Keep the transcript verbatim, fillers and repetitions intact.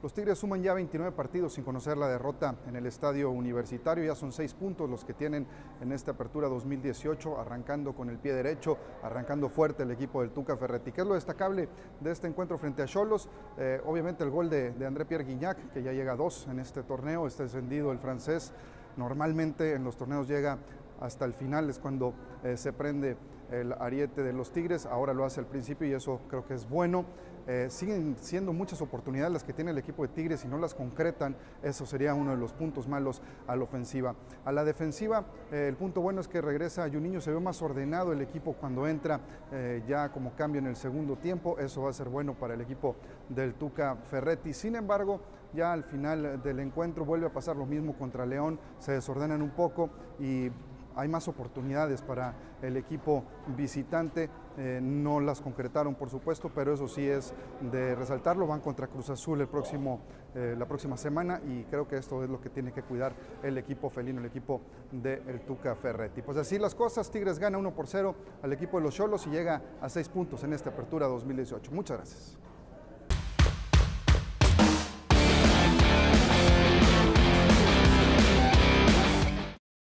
Los Tigres suman ya veintinueve partidos sin conocer la derrota en el estadio universitario. Ya son seis puntos los que tienen en esta apertura dos mil dieciocho, arrancando con el pie derecho, arrancando fuerte el equipo del Tuca Ferretti. ¿Qué es lo destacable de este encuentro frente a Xolos? Eh, obviamente el gol de, de André Pierre Gignac, que ya llega a dos en este torneo. Está descendido el francés. Normalmente en los torneos llega hasta el final, es cuando eh, se prende el ariete de los Tigres. Ahora lo hace al principio y eso creo que es bueno. Eh, siguen siendo muchas oportunidades las que tiene el equipo de Tigres y no las concretan. Eso sería uno de los puntos malos a la ofensiva. A la defensiva, eh, el punto bueno es que regresa Juninho, se ve más ordenado el equipo cuando entra eh, ya como cambio en el segundo tiempo. Eso va a ser bueno para el equipo del Tuca Ferretti. Sin embargo, ya al final del encuentro vuelve a pasar lo mismo contra León, se desordenan un poco y hay más oportunidades para el equipo visitante, eh, no las concretaron por supuesto, pero eso sí es de resaltarlo. Van contra Cruz Azul el próximo, eh, la próxima semana y creo que esto es lo que tiene que cuidar el equipo felino, el equipo del Tuca Ferretti. Pues así las cosas, Tigres gana uno por cero al equipo de los Xolos y llega a seis puntos en esta apertura dos mil dieciocho. Muchas gracias.